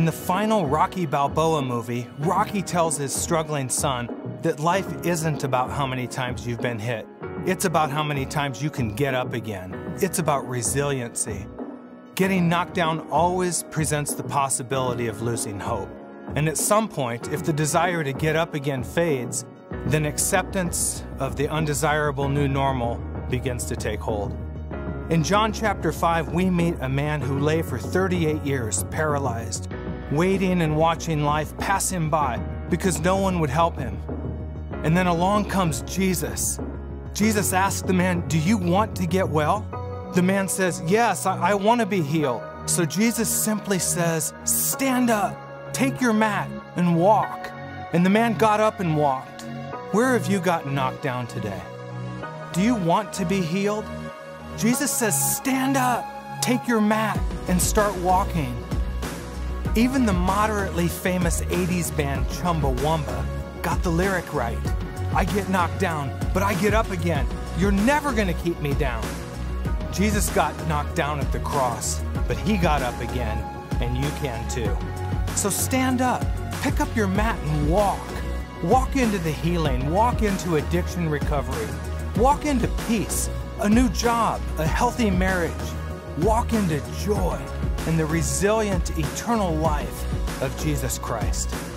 the final Rocky Balboa movie, Rocky tells his struggling son that life isn't about how many times you've been hit. It's about how many times you can get up again. It's about resiliency. Getting knocked down always presents the possibility of losing hope. And at some point, if the desire to get up again fades, then acceptance of the undesirable new normal begins to take hold. In John chapter 5, we meet a man who lay for 38 years paralyzed, waiting and watching life pass him by because no one would help him. And then along comes Jesus. Jesus asks the man, "Do you want to get well?" The man says, "Yes, I want to be healed." So Jesus simply says, "Stand up, take your mat, and walk." And the man got up and walked. Where have you gotten knocked down today? Do you want to be healed? Jesus says, "Stand up, take your mat, and start walking." Even the moderately famous 80s band Chumbawamba got the lyric right. "I get knocked down, but I get up again. You're never gonna keep me down." Jesus got knocked down at the cross, but he got up again, and you can too. So stand up, pick up your mat and walk. Walk into the healing, walk into addiction recovery, walk into peace, a new job, a healthy marriage. Walk into joy and the resilient eternal life of Jesus Christ.